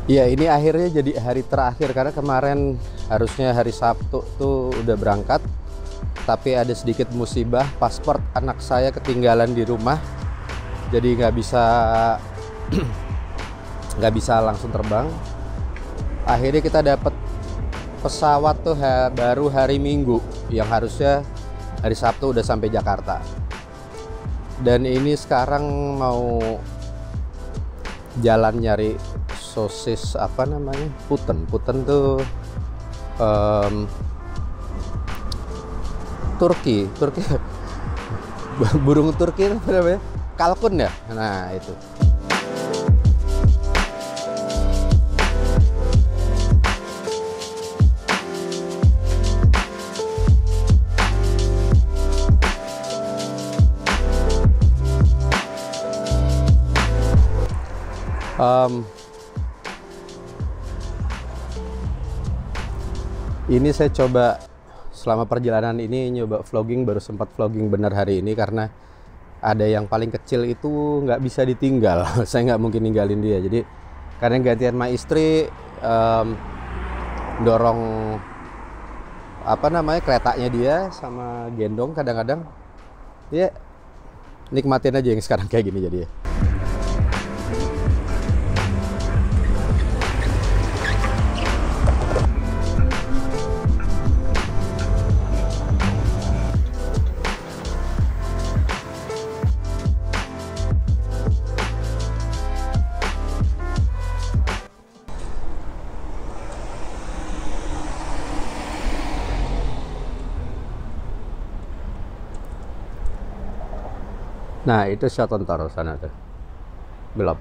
Ya ini akhirnya jadi hari terakhir karena kemarin harusnya hari Sabtu tuh udah berangkat, tapi ada sedikit musibah, paspor anak saya ketinggalan di rumah, jadi nggak bisa langsung terbang. Akhirnya kita dapat pesawat tuh baru hari Minggu, yang harusnya hari Sabtu udah sampai Jakarta. Dan ini sekarang mau jalan nyari sosis apa namanya, puten tuh Turki burung Turki apa namanya, kalkun ya, nah itu. Ini saya coba selama perjalanan ini nyoba vlogging, baru sempat vlogging bener hari ini karena ada yang paling kecil itu nggak bisa ditinggal. Saya nggak mungkin ninggalin dia, jadi karena gantian sama istri dorong apa namanya keretanya dia sama gendong kadang-kadang ya, nikmatin aja yang sekarang kayak gini jadi ya. Nah itu Sheraton Tower sana tuh, belum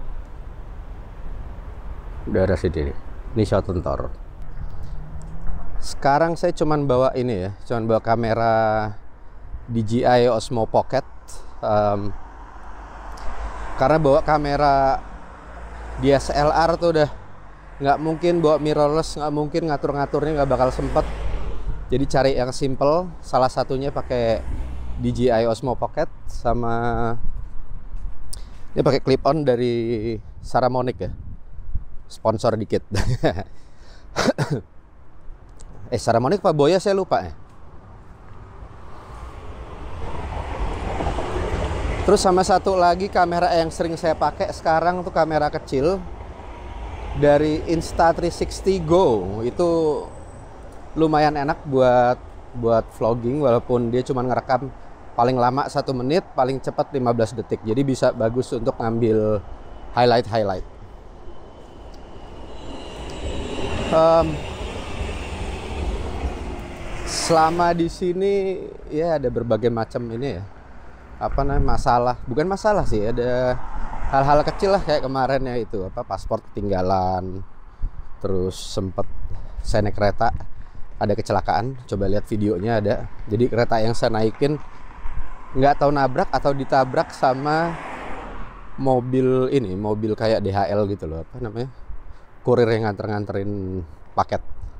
daerah sini. Ini Sheraton Tower. Sekarang saya cuman bawa ini ya, cuman bawa kamera DJI Osmo Pocket, karena bawa kamera DSLR tuh udah nggak mungkin, bawa mirrorless nggak mungkin, ngatur-ngaturnya nggak bakal sempet. Jadi cari yang simple, salah satunya pakai DJI Osmo Pocket, sama ini pakai clip on dari Saramonic ya, sponsor dikit. Saramonic Pak Boya saya lupa ya. Terus sama satu lagi kamera yang sering saya pakai sekarang tuh kamera kecil dari Insta360 Go. Itu lumayan enak buat vlogging, walaupun dia cuma ngerekam paling lama 1 menit, paling cepat 15 detik. Jadi bisa bagus untuk ngambil highlight. Selama di sini ya ada berbagai macam ini ya, apa namanya, bukan masalah sih, ada hal-hal kecil lah, kayak kemarin ya itu apa, paspor ketinggalan, terus sempet saya naik kereta ada kecelakaan, coba lihat videonya ada. Jadi kereta yang saya naikin nggak tahu nabrak atau ditabrak sama mobil kayak DHL gitu loh, apa namanya, kurir yang nganterin paket.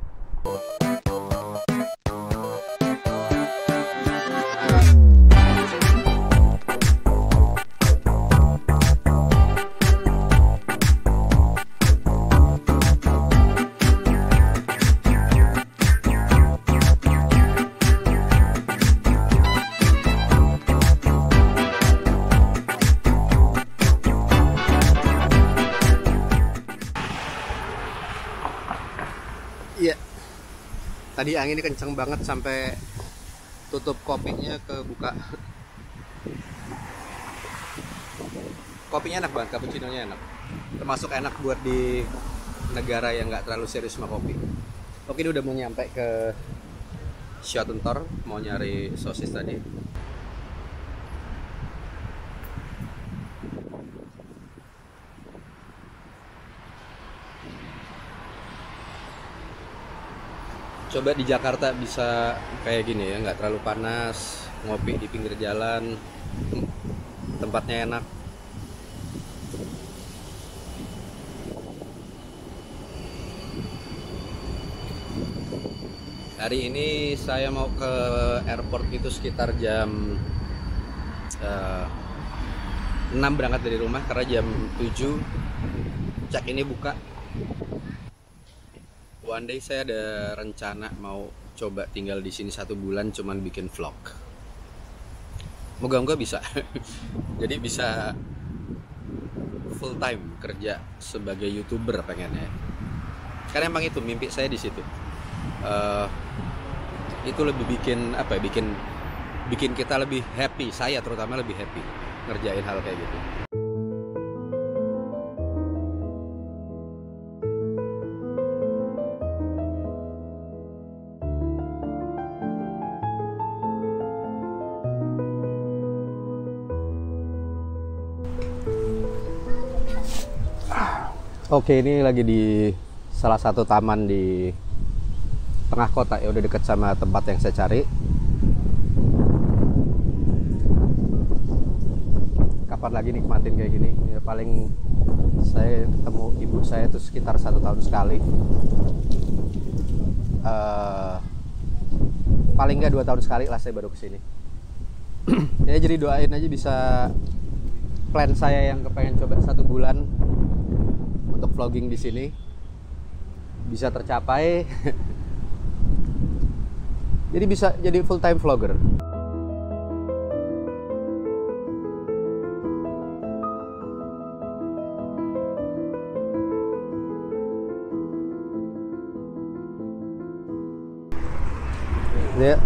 Iya, tadi anginnya kenceng banget sampai tutup kopinya kebuka. Kopinya enak banget, cappuccino-nya enak. Termasuk enak buat di negara yang nggak terlalu serius sama kopi. Oke, ini udah mau nyampe ke Sheraton Tower, mau nyari sosis tadi. Coba di Jakarta bisa kayak gini ya, nggak terlalu panas, ngopi di pinggir jalan, tempatnya enak. Hari ini saya mau ke airport itu sekitar jam 6 berangkat dari rumah, karena jam 7 check ini buka. One day saya ada rencana mau coba tinggal di sini 1 bulan, cuman bikin vlog. Moga-moga bisa. Jadi bisa full time kerja sebagai YouTuber pengennya. Karena emang itu mimpi saya di situ. Itu lebih bikin apa ya? Bikin kita lebih happy. Saya terutama lebih happy ngerjain hal kayak gitu. Oke, ini lagi di salah satu taman di tengah kota ya, udah deket sama tempat yang saya cari. Kapan lagi nikmatin kayak gini? Ya, paling saya ketemu ibu saya itu sekitar 1 tahun sekali. Paling nggak 2 tahun sekali lah saya baru kesini. Ya jadi doain aja bisa plan saya yang kepengen coba 1 bulan untuk vlogging di sini bisa tercapai. Jadi bisa jadi full time vlogger. Ya.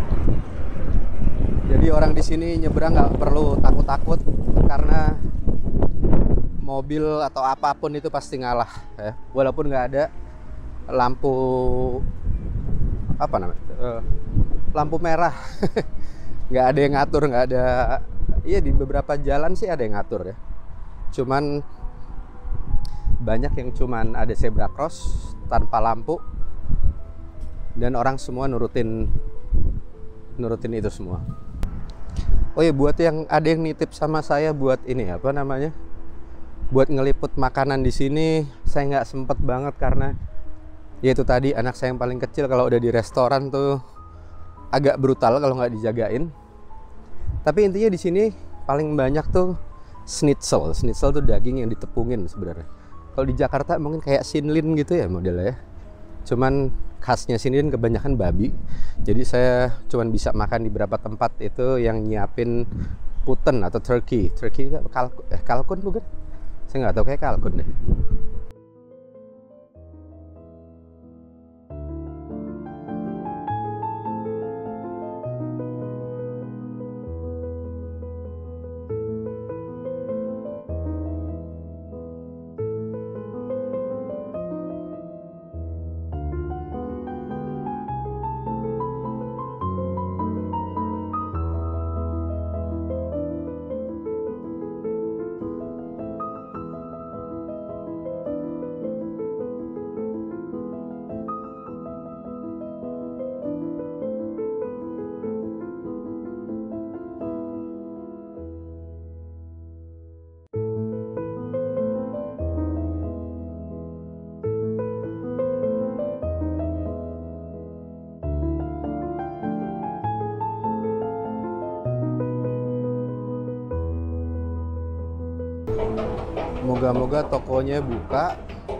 Jadi orang di sini nyebrang nggak perlu takut-takut karena mobil atau apapun itu pasti ngalah ya. Walaupun nggak ada lampu apa namanya lampu merah. Nggak ada yang ngatur, nggak ada. Iya, di beberapa jalan sih ada yang ngatur ya, cuman banyak yang cuman ada zebra cross tanpa lampu dan orang semua nurutin itu semua. Oh iya, buat yang ada yang nitip sama saya buat ini apa namanya, buat ngeliput makanan di sini, saya nggak sempet banget karena ya itu tadi, anak saya yang paling kecil kalau udah di restoran tuh agak brutal kalau nggak dijagain. Tapi intinya di sini paling banyak tuh schnitzel. Schnitzel tuh daging yang ditepungin sebenarnya. Kalau di Jakarta mungkin kayak sinlin gitu ya modelnya ya. Cuman khasnya sini kan kebanyakan babi. Jadi saya cuman bisa makan di beberapa tempat itu yang nyiapin puten atau turkey. Turkey itu kalkun bukan? Saya nggak tahu, kayak kalkun deh. Moga-moga tokonya buka.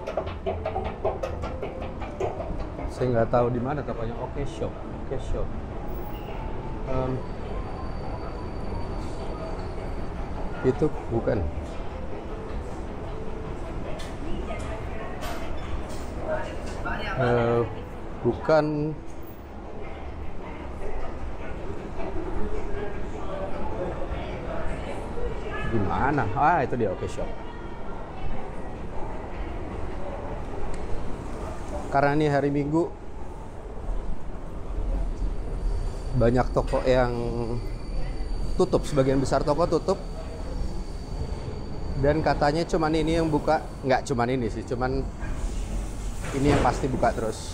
Saya nggak tahu di mana tokonya. Oke shop. Itu bukan. Bukan. Gimana? Itu dia, Oke Shop. Karena ini hari Minggu, banyak toko yang tutup, sebagian besar toko tutup. Dan katanya cuman ini yang buka, nggak cuman ini sih, cuman ini yang pasti buka terus.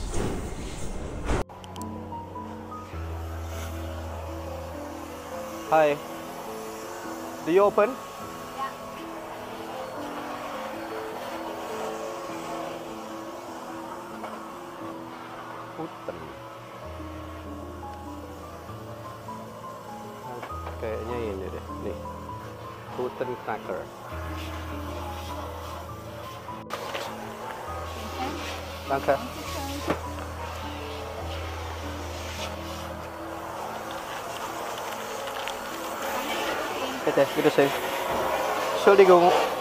Hi, do you open? Puten. Kayaknya ini deh, nih. Puten cracker. Danke. Bitte, Wiedersehen. Entschuldigung.